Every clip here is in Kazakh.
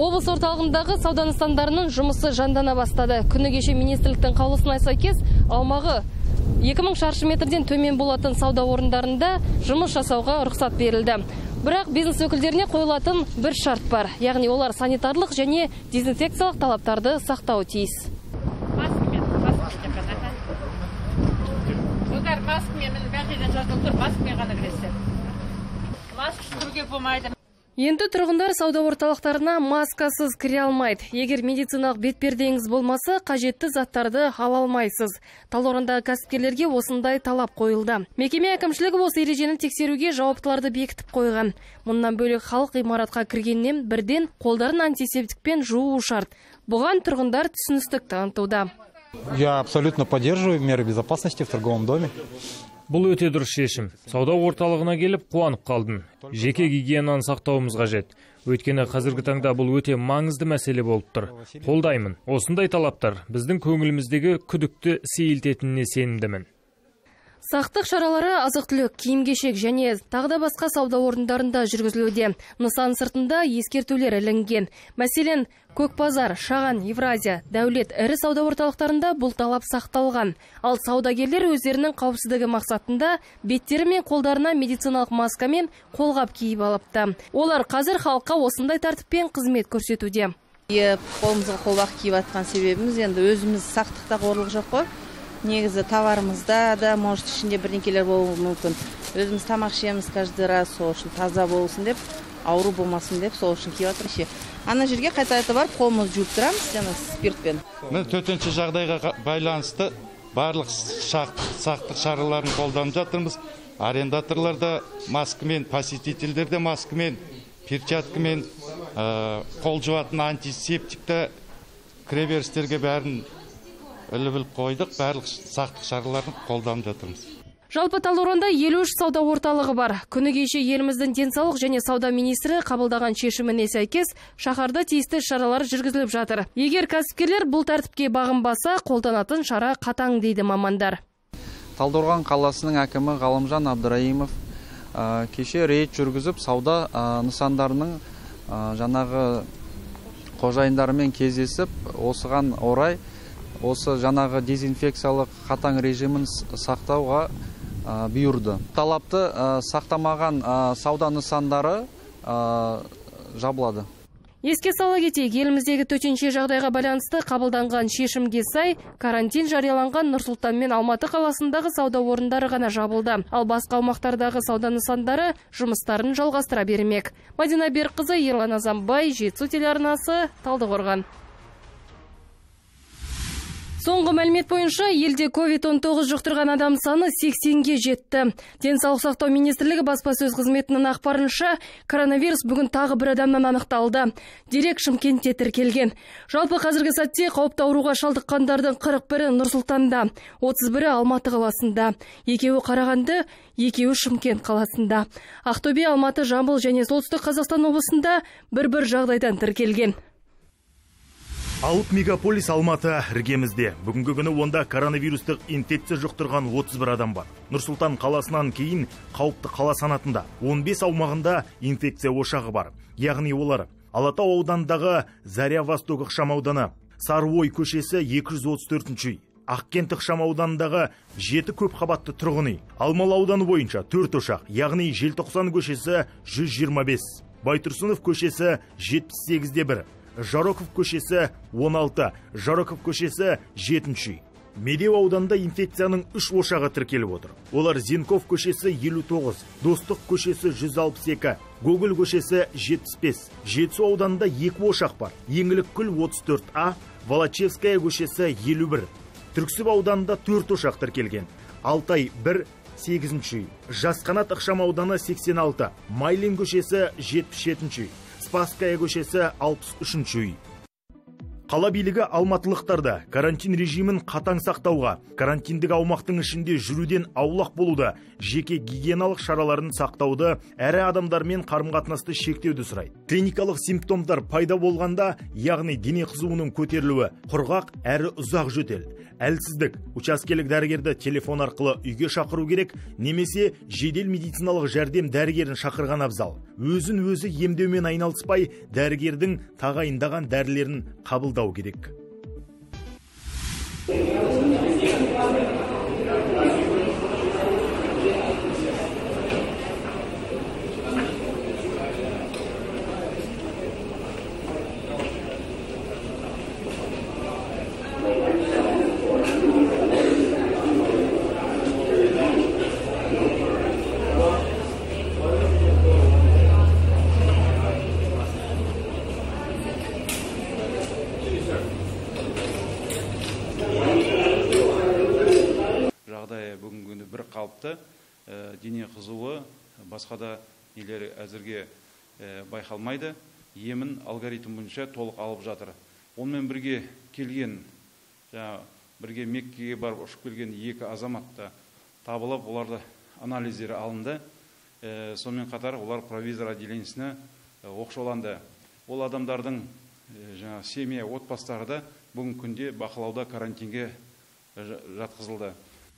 Облыс орталығындағы сауда нысандарының жұмысы жандана бастады. Күні кеше министрліктің қаулысына сәйкес аумағы 2000 шаршы метрден төмен болатын сауда орындарында жұмыс жасауға рұқсат берілді. Бірақ бизнес өкілдеріне қойылатын бір шарт бар. Яғни олар санитарлық және дезинфекциялық талаптарды сақтауы тиіс. Енді тұрғындар сауда орталықтарына маскасыз кіре алмайды. Егер медициналық бетпердеңіз болмаса, қажетті заттарды ала алмайсыз. Талдықорғандағы кәсіпкерлерге осындай талап қойылды. Мекеме әкімшілігі осы ережені тексеруге жауаптыларды бекітіп қойған. Мұнан бөлек халық ғимаратқа кіргеннен бірден қолдарын антисептикпен жуу шарт. Бұған тұрғындар түсіністік танытуда. Я абсолютно поддерживаю меры безопасности в торговом доме. Бұл өте дұрыс шешім. Сауда орталығына келіп қуанып қалдым. Жеке гигиенаны сақтауымыз қажет. Өйткені қазіргі таңда бұл өте маңызды мәселе болып тұр. Қолдаймын. Осындай талаптар біздің көңіліміздегі күдікті сейілтетініне сенімдімін. Сақтық шаралары азық-түлік, киім-кешек және тағда басқа сауда орындарында жүргізілуде. Нысан сыртында ескертулер ілінген. Мәселен, Көкбазар, Шаған, Евразия, Дәулет ірі сауда орталықтарында бұл талап сақталған. Ал саудагерлер өздерінің қауіпсіздігі мақсатында беттері мен қолдарына медициналық маска мен қолғап киіп алыпты. Олар қазір халыққа осындай тәртіппен қызмет көрсетуде. Қолымызға қолғап киіп атқан себебіміз енді өзіміз сақтықта қорлық жоқ қой. Негізі товарымызда да может ішінде бірдеңкелер болуы мүмкін. Өзіміз тамақ ішеміз каждый раз, сол үшін таза болсын деп, ауру болмасын деп, сол үшін киіп жатыр. Ана жерге қайта барып қолымызды жуып тұрамыз, спиртпен. Мен төтенше жағдайға байланысты барлық сақтық шараларын қолданып жатырмыз. Арендаторларда маскамен, посетительдерде маскамен, перчаткамен, қол жуатын антисептикті кіреберістерге бәрін іліп қойдық, барлық сақтық шараларын қолданып жатырмыз. Жалпы Талдықорғанда 53 сауда орталығы бар. Күні кеше еліміздің денсаулық және сауда министрі қабылдаған шешіміне сәйкес шаһарда тиісті шаралар жүргізіліп жатыр. Егер кәсіпкерлер бұл тәртіпке бағынбаса, қолданатын шара қатаң дейді мамандар. Талдықорған қаласының әкімі Ғалымжан Абдраимов кеше рейд жүргізіп сауда нысандарының жаңағы қожайындарымен кездесіп, осыған орай осы жаңағы дезинфекциялық қатаң режимін сақтауға бұйырды. Талапты сақтамаған сауда нысандары жабылады. Еске сала кетейік, еліміздегі төтенше жағдайға байланысты қабылданған шешімге сай карантин жарияланған Нұр-Сұлтан мен Алматы қаласындағы сауда орындары ғана жабылды. Ал басқа аумақтардағы сауда нысандары жұмыстарын жалғастыра бермек. Мадина Берқызы, Ерлан Азамбай, Жетісу телеарнасы, Талдықорған. Соңғы мәлімет бойынша елде COVID-19 жұқтырған адам саны 80-ге жетті. Денсаулық сақтау министрлігі баспасөз қызметінің ақпарынша коронавирус бүгін тағы бір адамнан анықталды. Дерек Шымкентте тіркелген. Жалпы қазіргі сәтте қауіпті ауруға шалдыққандардың 41-і Нұр-Сұлтанда, 31-і Алматы қаласында, 2-і Қарағанды, 2-і Шымкент қаласында. Ақтөбе, Алматы, Жамбыл және Солтүстік Қазақстан облысында бір жағдайдан тіркелген. Алып мегаполис Алматы іргемізде. Бүгінгі күні онда коронавирустық инфекция жұқтырған 31 адам бар. Нұр-Сұлтан қаласынан кейін қауіпті қала санатында 15 аумағында инфекция ошағы бар. Яғни олар Алатау ауданындағы Заря Восток ықшам ауданы, Сарыой көшесі 234-үй, Ақкент ықшам ауданындағы 7 көп қабатты тұрғын үй, Алмалы ауданы бойынша 4 ошақ, яғни Желтоқсан көшесі 125, Байтұрсынов көшесі 78-де 1, Жароков көшесі 16, Жароков көшесі 7-үй. Медеу ауданында инфекцияның 3 ошағы тіркеліп отыр. Олар Зенков көшесі 59, Достық көшесі 162, Гоголь көшесі 75. Жетісу ауданында 2 ошақ бар. Еңліккүл 34А, Волочевская көшесі 51. Түрксіб ауданында 4 ошақ тіркелген. Алтай 1, 8-үй. Жасқанат ықшам ауданы 86, Майлин көшесі 77-үй. Спасская көшесі 63-үй. Қала билігі алматылықтарды карантин режимін қатаң сақтауға, карантиндік аумақтың ішінде жүруден аулақ болуды, жеке гигиеналық шараларын сақтауды, әрі адамдармен қарым-қатынасты шектеуді сұрайды. Клиникалық симптомдар пайда болғанда, яғни дене қызуының көтерілуі, құрғақ әрі ұзақ жөтел, әлсіздік. Учаскелік дәрігерді телефон арқылы үйге шақыру керек, немесе жедел медициналық жәрдем дәрігерін шақырған абзал. Өзін өзі емдеумен айналыспай, дәрігердің тағайындаған дәрілерін қабылдау керек. Жағдайы бүгінгі күні бір қалыпты, дене қызуы басқа да нелері әзірге байқалмайды. Емін алгоритм бойынша толық алып жатыр. Онымен бірге келген, бірге Меккеге барып ұшып келген 2 азамат та табылып, оларды анализдері алынды. Сонымен қатар олар провизор отделениесіне оқшауланды. Ол адамдардың семья отбасылары да бүгінгі күнде бақылауда карантинге жатқызылды.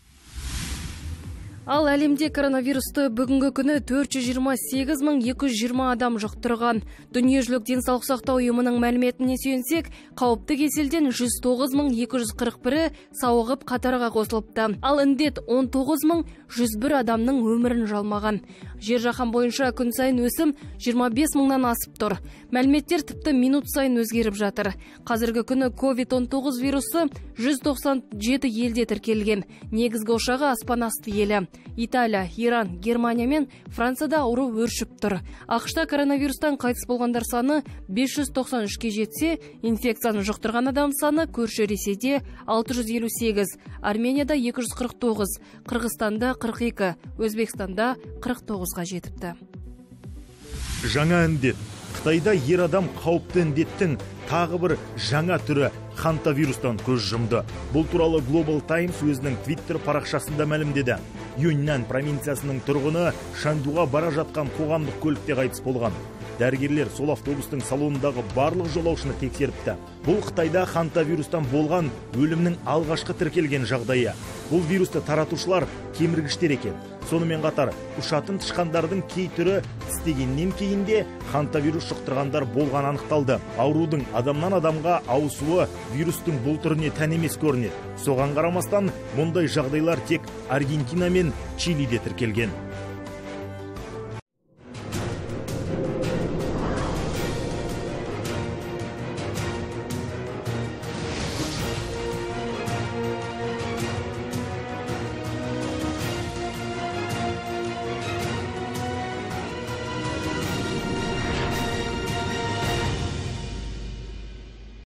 Ал әлемде коронавирусты бүгінгі күні 428.220 адам жұқтырған. Дүниежүзілік денсаулық сақтау ұйымының мәліметіне сүйенсек, қауіпті кеселден 109.241 сауығып қатарға қосылыпты. Ал індет 19.101 адамның өмірін жалмаған. Жер жаһан бойынша күн сайын өсім 25.000-нан асып тұр. Мәліметтер тіпті минут сайын өзгеріп жатыр. Қазіргі күні COVID-19 вирусы 197 елде тіркелген. Негізгі ошағы аспан асты елі. Италия, Иран, Германия мен Францияда ауру өршіп тұр. ақш-та коронавирустан қайтыс болғандар саны 593-ке жетсе, инфекцияны жұқтырған адам саны көрші Ресейде 658, Арменияда 249, Қырғызстанда 42, Өзбекстанда 49-ға жетіпті. Жаңа індет. Қытайда ер адам қауіпті індеттің тағы бір жаңа түрі хантавирустан көз жұмды. Бұл туралы Global Times өзінің Twitter парақшасында мәлімдеді. Юньнан провинциясының тұрғыны Шандуға бара жатқан қоғамдық көлікте қайтыс болған. Дәрігерлер сол автобустың салонындағы барлық жолаушыны тексеріпті. Бұл Қытайда хантавирустан болған өлімнің алғашқы тіркелген жағдайы. Бұл вирусты таратушылар кеміргіштер екен. Сонымен қатар, ұшатын тышқандардың кей түрі тістегеннен кейін де хантавирус жұқтырғандар болған анықталды. Аурудың адамнан адамға ауысуы вирустың бұл түріне тән емес көрінеді. Соған қарамастан, мұндай жағдайлар тек Аргентина мен Чилиде тіркелген.